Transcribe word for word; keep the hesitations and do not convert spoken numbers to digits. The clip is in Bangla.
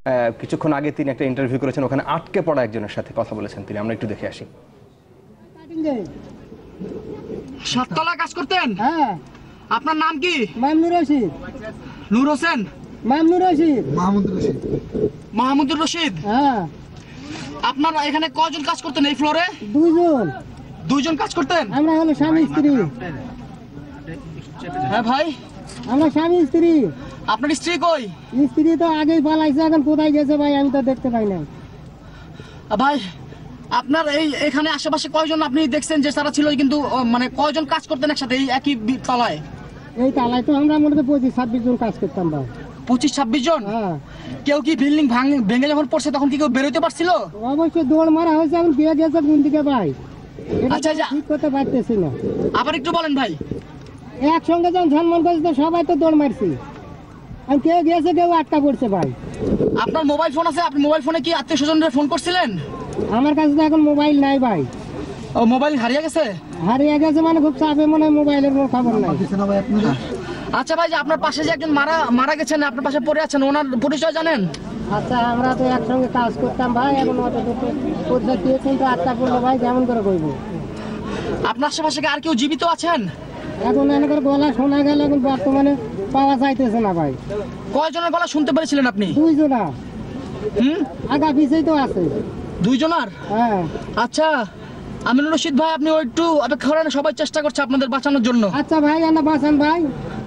কিছুক্ষণ আগে তিনি একটা ইন্টারভিউ করেছেন, ওখানে আটকে পড়া একজনের সাথে কথা বলেছেন তিনি। আমরা একটু দেখে আসি। সাততলা কাজ করতেন? হ্যাঁ। আপনার নাম কি? মামনুর রশিদ। নূর হোসেন? মামনুর রশিদ। মাহমুদুর রশিদ। মাহমুদুর রশিদ। হ্যাঁ। আপনার এখানে কয়জন কাজ করতেন এই ফ্লোরে? দুইজন। দুইজন কাজ করতেন? আমরা হলো স্বামী স্ত্রী। হ্যাঁ ভাই, আমরা স্বামী স্ত্রী। আপনার স্ত্রী কই? স্ত্রী তো আগেই পালাইছে, এখন কোথায় গেছে ভাই আমি তো দেখতে পাই না। ভাই আপনার এই এখানে আশেপাশে কয়জন আপনি দেখছেন যে তারা ছিল, কিন্তু মানে কয়জন কাজ করতেন একসাথে এই একই তলায়? এই তালায় তো আমরা মনে হয় পঁচিশ ছাব্বিশ জন কাজ করতাম ভাই। পঁচিশ ছাব্বিশ জন? হ্যাঁ। কেউ কি বিল্ডিং ভেঙে যখন পড়ছে তখন কি কেউ বেরোতে পারছিল? অবশ্যই দৌড় মারা হয়েছে, এখন কে গেছে কোন দিকে ভাই আচ্ছা আচ্ছা, ঠিক করতে পারতেছি না। আবার একটু বলেন ভাই। একসঙ্গে যখন সম্মান করছে তো সবাই তো দৌড় মারছি, আর কেউ গেছে কেউ আটকা পড়ছে ভাই। আপনার মোবাইল ফোন আছে? আপনি মোবাইল ফোনে কি আত্মীয় স্বজনরা ফোন করছিলেন? আমার কাছে তো এখন মোবাইল নাই ভাই। ও মোবাইল হারিয়ে গেছে? হারিয়ে গেছে মানে খুব চাপে, মনে হয় মোবাইলের কোনো খবর নাই। আচ্ছা ভাই, যে আপনার পাশে যে একজন মারা মারা গেছেন, আপনার পাশে পড়ে আছেন, ওনার পরিচয় জানেন? আচ্ছা, আমরা তো একসঙ্গে কাজ করতাম ভাই, এখন অত পরিচয় দিয়েছেন তো আটকা পড়লো ভাই, কেমন করে করবো? আপনার আশেপাশে কি আর কেউ জীবিত আছেন? এখন এনাদের গলা শোনা গেল, এখন বর্তমানে পাওয়া যাইতেছে না ভাই। কয়জনের গলা শুনতে পেরেছিলেন আপনি? দুইজনা। হুম, আগা পিছেই তো আছে। দুইজনার? হ্যাঁ। আচ্ছা আমিনুর রশিদ ভাই, আপনি একটু অপেক্ষা করেন, সবাই চেষ্টা করছে আপনাদের বাঁচানোর জন্য। আচ্ছা ভাই, আমরা বাঁচান ভাই।